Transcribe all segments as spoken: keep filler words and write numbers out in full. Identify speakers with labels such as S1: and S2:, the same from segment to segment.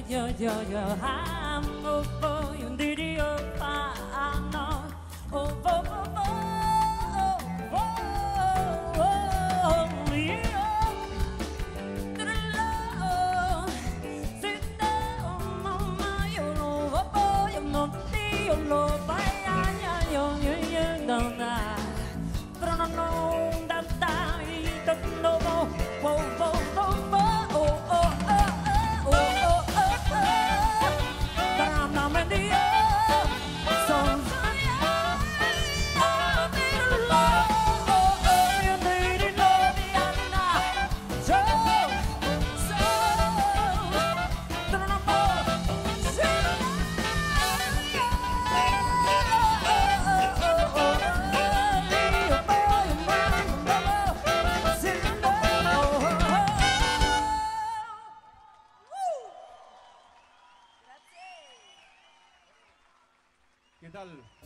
S1: yo, yo, yo, I'm oh, oh, you did it, oh, I know, oh, oh, oh, oh, oh, oh, oh, yeah, to the low, sit down, mama, you know, oh, oh, you know, you know, bye, you, you, you, you, don't die, but no, no, that die, that no, no, whoa, whoa, whoa, whoa.
S2: ¿Qué tal?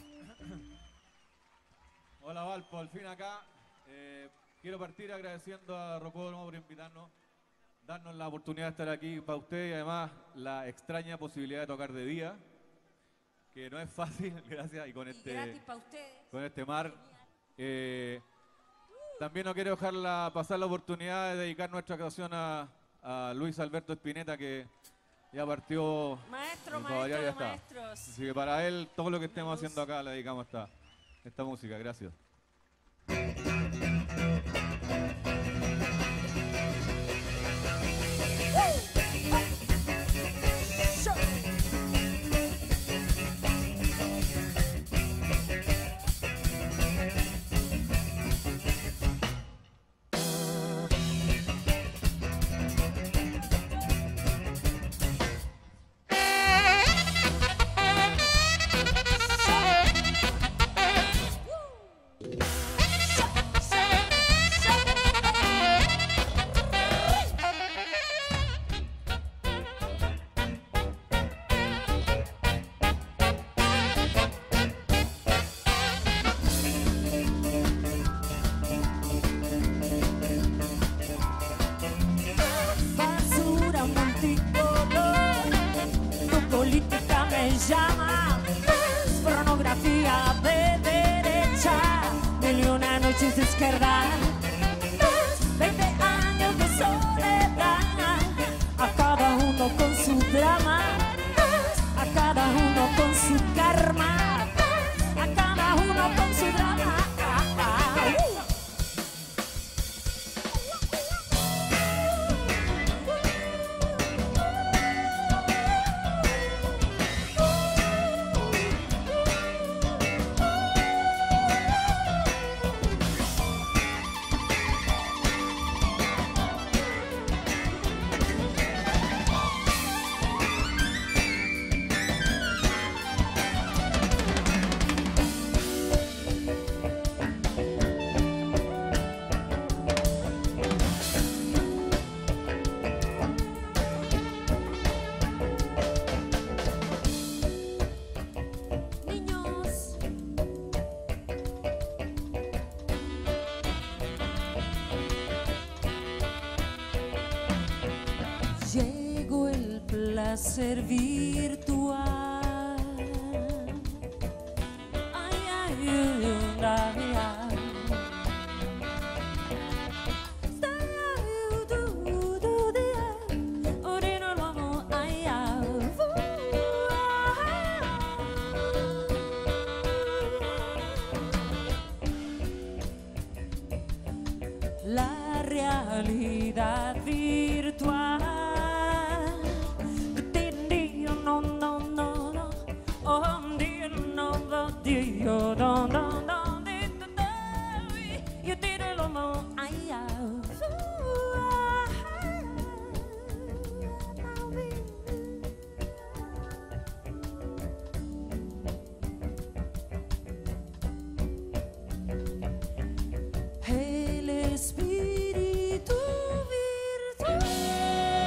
S2: Hola Valpo, al fin acá. Eh, quiero partir agradeciendo a Rocódromo por invitarnos, darnos la oportunidad de estar aquí para ustedes y además la extraña posibilidad de tocar de día, que no es fácil, gracias, y con, y este,
S1: gratis para ustedes.
S2: Con este mar. Eh, también no quiero dejar la, pasar la oportunidad de dedicar nuestra canción a, a Luis Alberto Spinetta, que ya partió.
S1: Maestro,
S2: maestro
S1: variar,
S2: de
S1: ya maestros.
S2: Así que para él, todo lo que estemos haciendo acá le dedicamos esta, esta música. Gracias.
S1: Llama pornografía de derecha, mil y una noches de izquierda, veinte años de soledad, a cada uno con su drama, a cada uno con su karma, a cada uno con su drama. Llegó el placer virtual. Ay, ay, ay, ay, ay. La realidad virtual. No, no, no, no. Oh, dear, no, no, dear, no, no, no, you did it alone. I have. El espíritu virtual.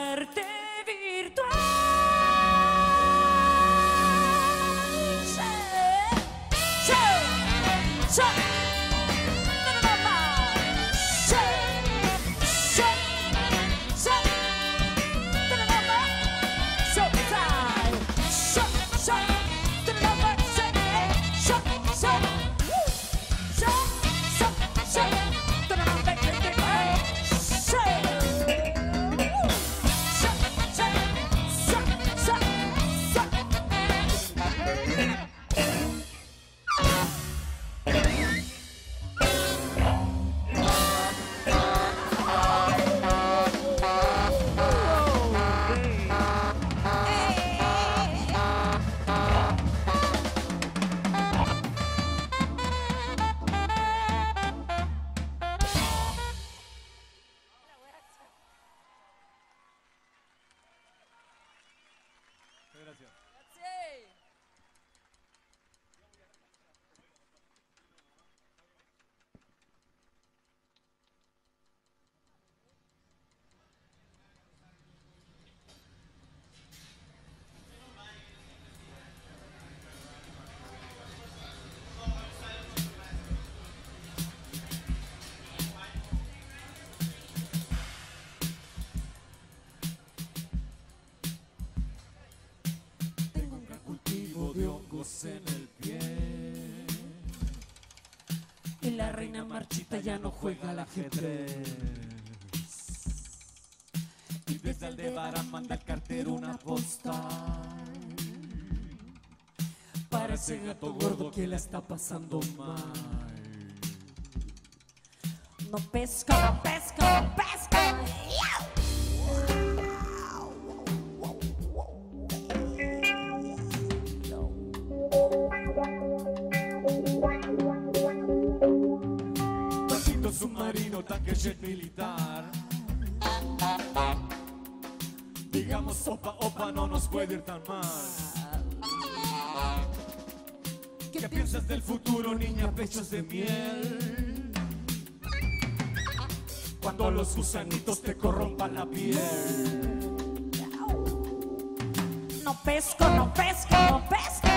S1: suerte virtual. Sí, sí, sí.
S2: Gracias.
S1: En el pie y la reina marchita ya no juega al ajedrez. Y desde Aldebarán manda al cartero una postal para ese gato gordo que la está pasando mal. No pesca, no pesca, no pesca.
S2: Submarino, tanque, jet militar. Digamos opa, opa, no nos puede ir tan mal. ¿Qué piensas del futuro, niña, pechos de miel? Cuando los gusanitos te corrompan la piel.
S1: No pesco, no pesco, no pesco.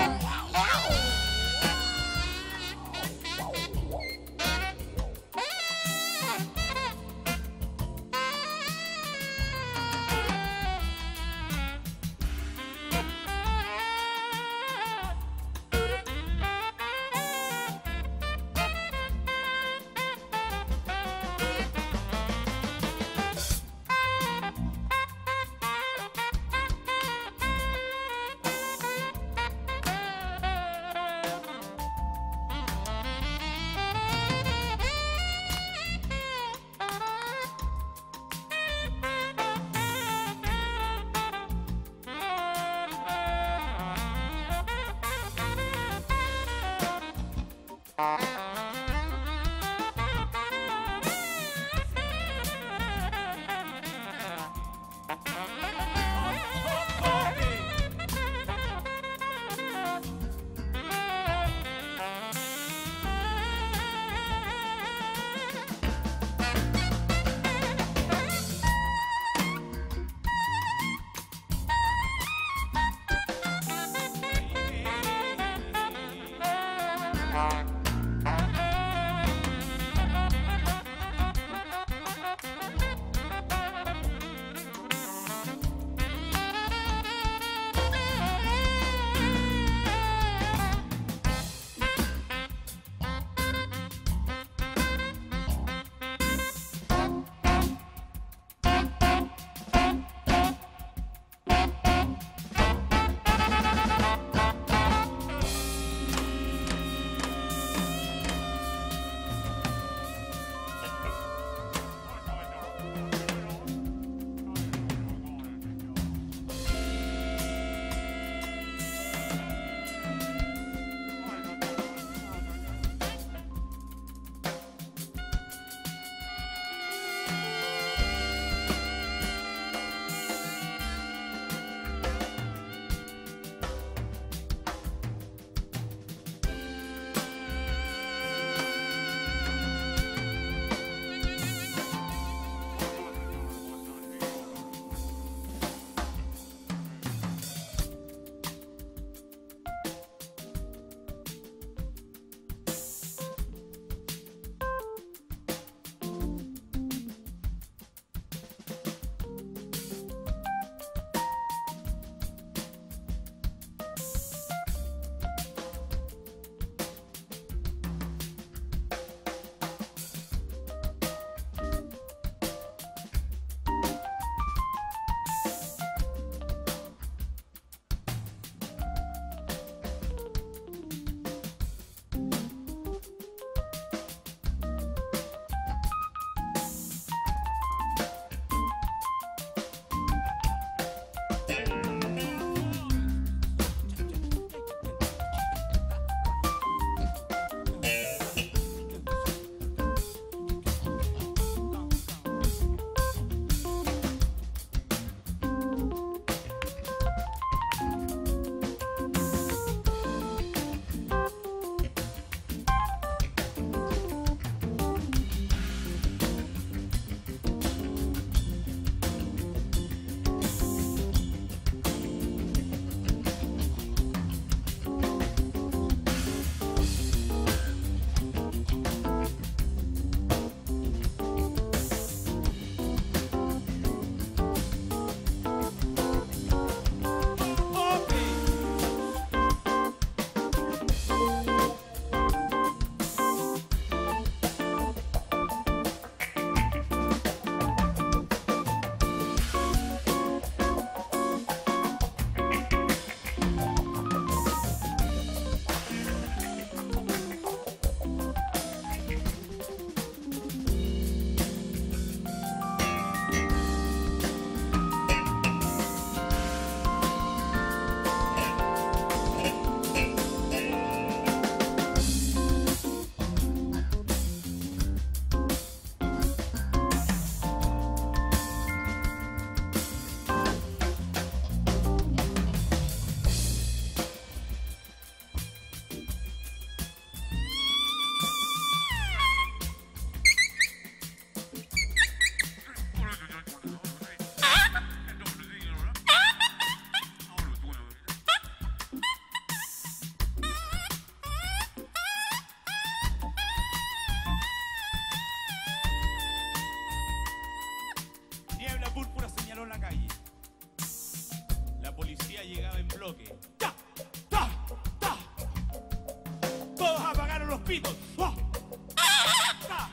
S1: bloque. ¡Ta! ¡Ta! ¡Ta! Todos apagaron los pitos. ¡Oh! ¡Ta!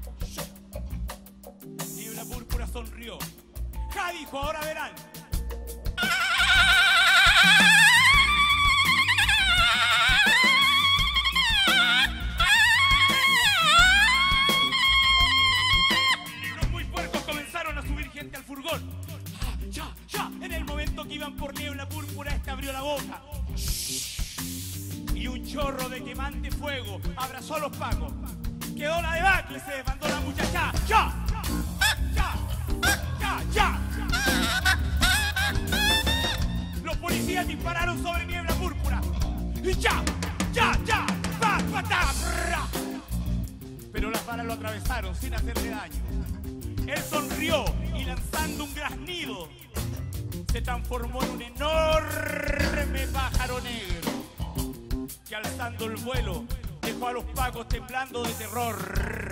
S1: Niebla Púrpura sonrió. Ja, dijo, ahora verán. Los muy puercos comenzaron a subir gente al furgón. Ah, ya, ya. En el momento que iban por Niebla Púrpura, este abrió la boca. Y un chorro de quemante fuego abrazó a los pacos. Quedó la debacle, se desbandó la muchacha. ¡Ya! ¡Ya! ¡Ya! ¡Ya! Los policías dispararon sobre Niebla Púrpura. ¡Y ya! ¡Ya! ¡Ya! ¡Pa! ¡Pa! ¡Ta! ¡Bra! Pero las balas lo atravesaron sin hacerle daño. Él sonrió y lanzando un graznido se transformó en un enorme pájaro negro que alzando el vuelo dejó a los pacos temblando de terror.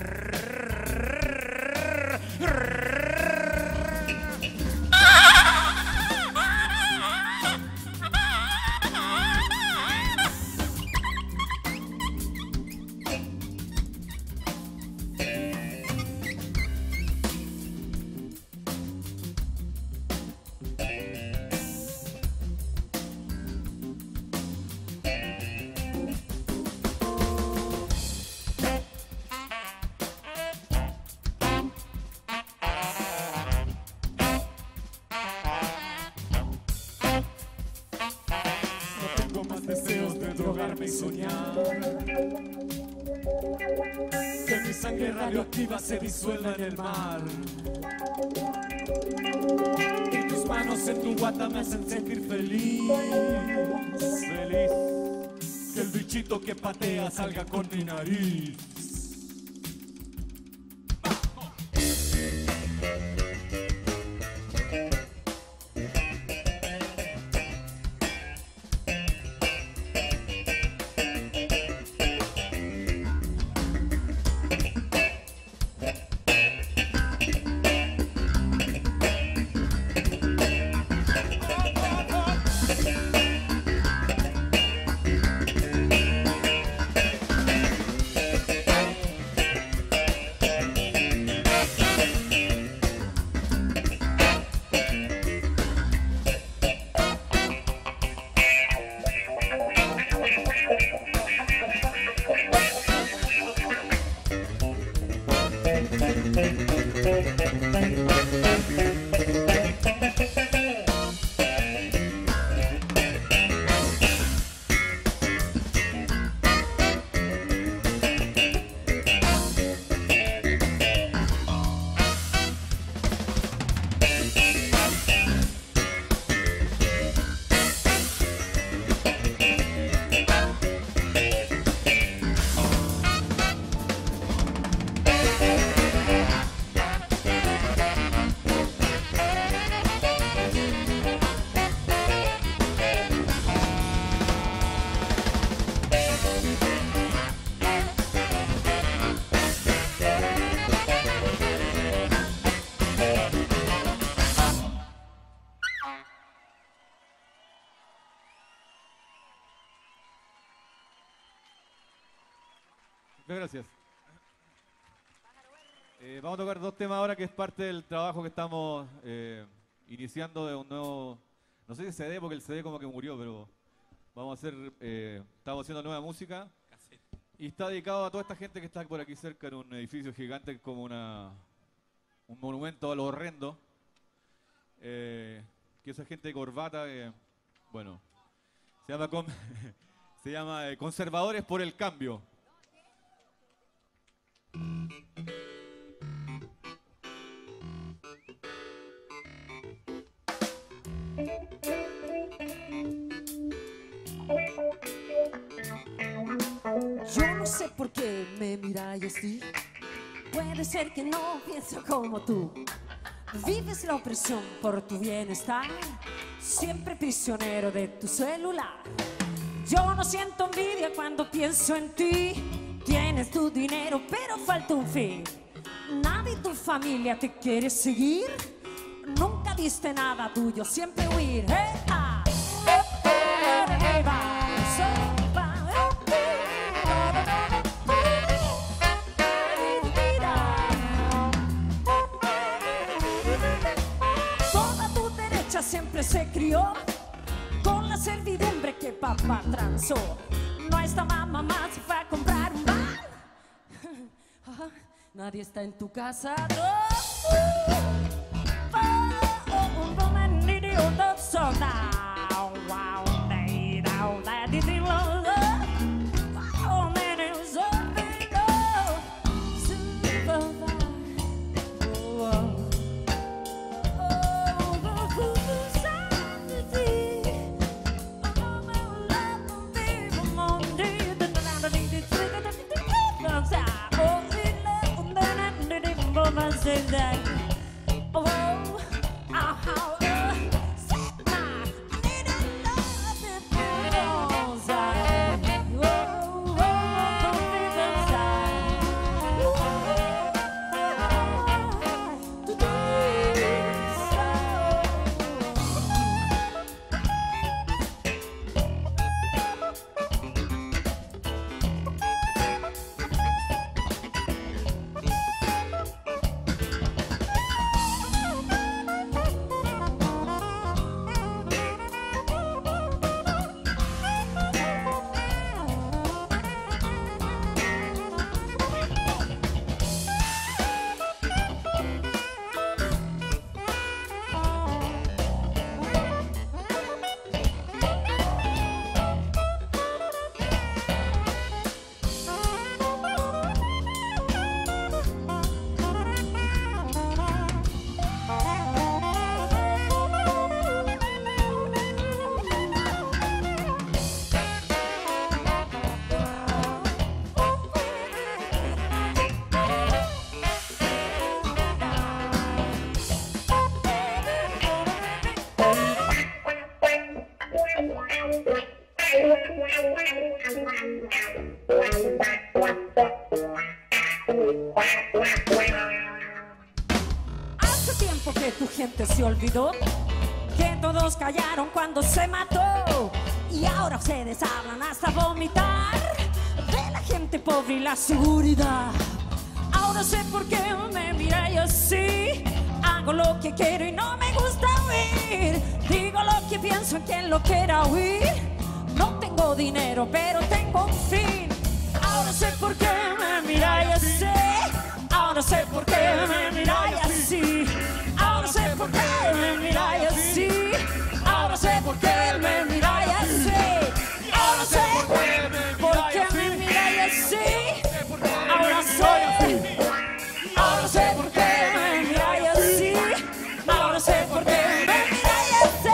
S3: Deseos de drogarme y soñar que mi sangre radioactiva se disuelva en el mar. Y tus manos en tu guata me hacen sentir feliz, feliz. Que el bichito que patea salga con mi nariz.
S2: Gracias. Eh, vamos a tocar dos temas ahora que es parte del trabajo que estamos eh, iniciando de un nuevo, no sé si C D porque el C D como que murió, pero vamos a hacer, eh, estamos haciendo nueva música y está dedicado a toda esta gente que está por aquí cerca en un edificio gigante como una, un monumento a lo horrendo, eh, que esa gente de corbata, eh, bueno, se llama, con, se llama eh, Conservadores por el Cambio.
S4: Yo no sé por qué me miráis así. Puede ser que no pienso como tú. Vives la opresión por tu bienestar, siempre prisionero de tu celular. Yo no siento envidia cuando pienso en ti. Tienes tu dinero, pero falta un fin. Nadie de tu familia te quiere seguir. Nunca diste nada tuyo, siempre huir. ¡Eh, ah! ¡Eh, eh! siempre se crió con la servidumbre que papá transó. Nuestra mamá más se fue a comprar un bar. Nadie está en tu casa, no. Hace tiempo que tu gente se olvidó, que todos callaron cuando se mató, y ahora ustedes hablan hasta vomitar de la gente pobre y la seguridad. Ahora sé por qué me miráis así. Hago lo que quiero y no me gusta oír. Digo lo que pienso en quien lo quiera oír. No tengo dinero, pero tengo un fin. Ahora sé por qué me miráis así. Ahora sé por qué me miráis así. Ahora sé por qué me miráis así. Ahora sé por qué me miráis así. Ahora sé por qué me miráis así. Ahora sé. Ahora sé por qué me miráis así. Ahora sé por qué me miráis así.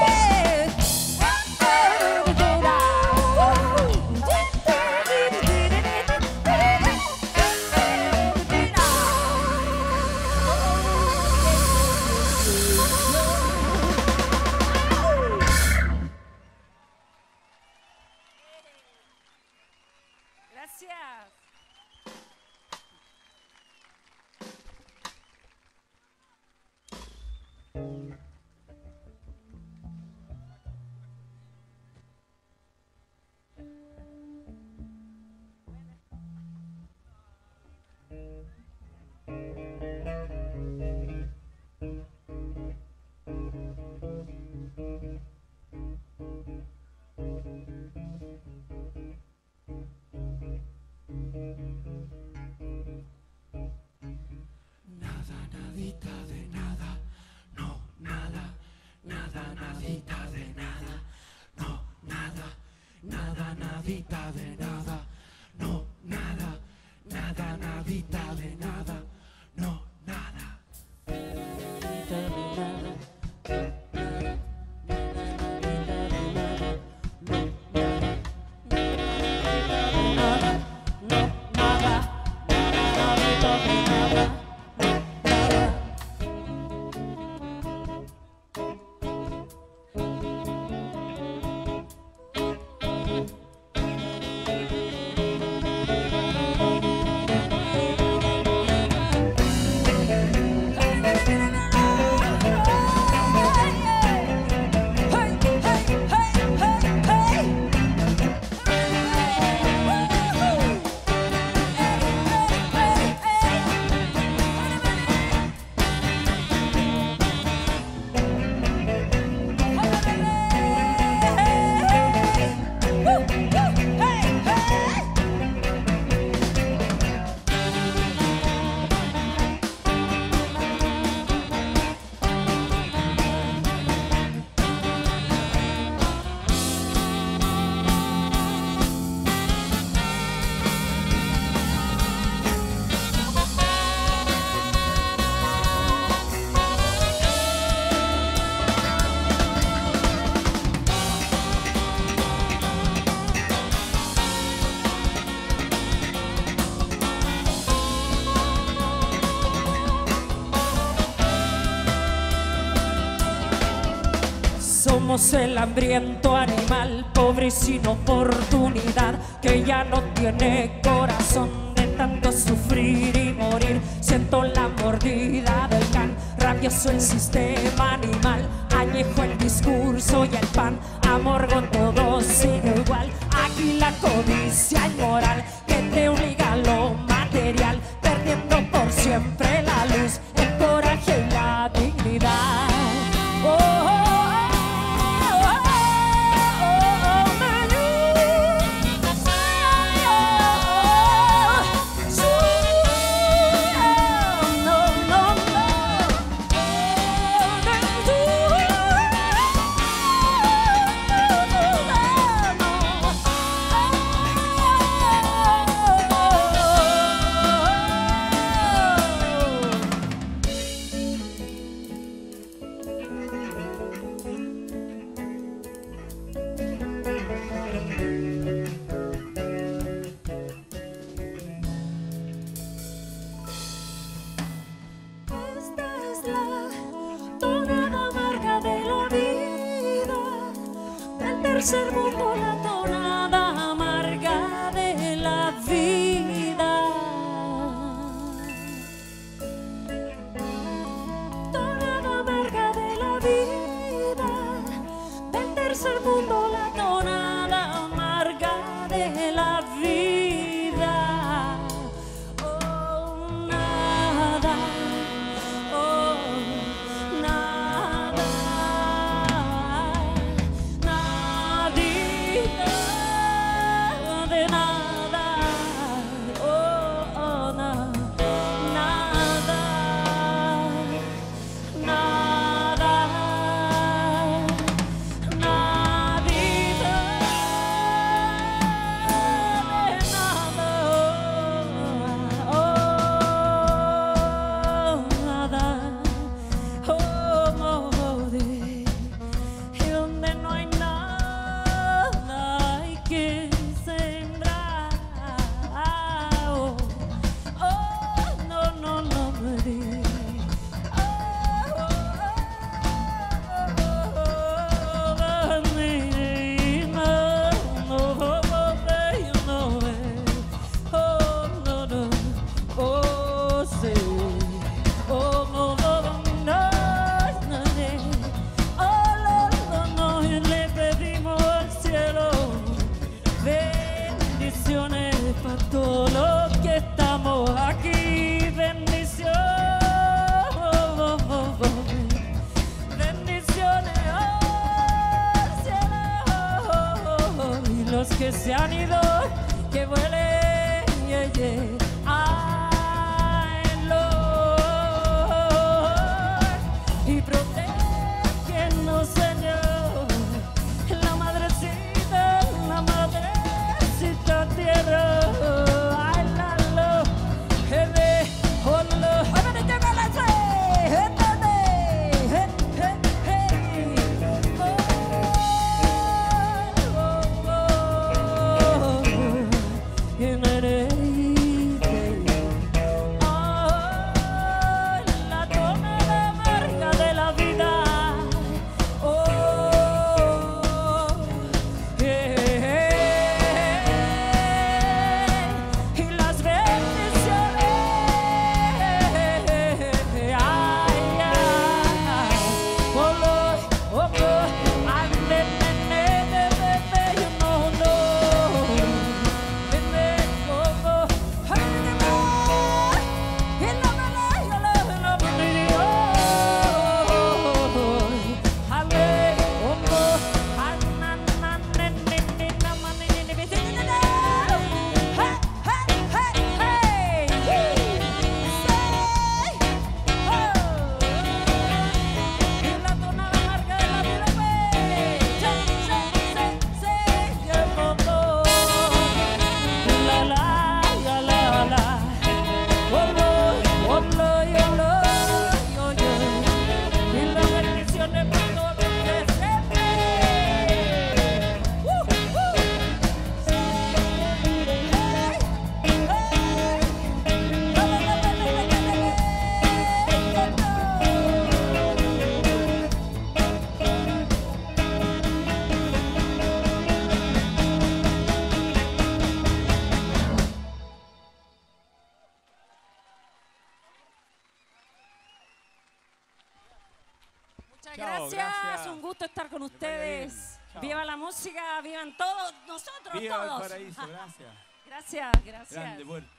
S4: Gracias.
S3: nadita de nada, no, nada, nada, nadita de nada, no, nada.
S4: Somos el hambriento animal, pobre y sin oportunidad, que ya no tiene corazón de tanto sufrir y morir. Siento la mordida del can, rabioso el sistema animal, añejo el discurso y el pan, amor con todo sigue igual. Aquí la codicia inmoral que te obliga a lo material, perdiendo por siempre la luz, el coraje y la dignidad. Oh, oh, oh. Tercer mundo, la tonada amarga de la vida. Tonada amarga de la vida. Del tercer mundo, la tonada amarga de la vida. Oh, nada, oh, nada. De nada, oh, oh, na, nada, nada, nadita, de nada, oh, nada, oh, oh, de, y donde no hay nada hay que para todos los que estamos aquí, bendiciones, oh, oh, oh, bendiciones al cielo, oh, oh, oh, y los que se han ido, que vuelen, yeah, yeah, ay, Lord, y protégenos, Señor, la madrecita, la madrecita tierra. In the name
S1: Chao,
S4: gracias.
S1: gracias.
S4: Un gusto estar con
S1: vaya
S4: ustedes.
S1: bien. Chao.
S4: Viva la música, vivan todos nosotros,
S1: Viva
S4: todos.
S1: Valparaíso, gracias.
S4: Gracias, gracias.
S1: Grande puerto.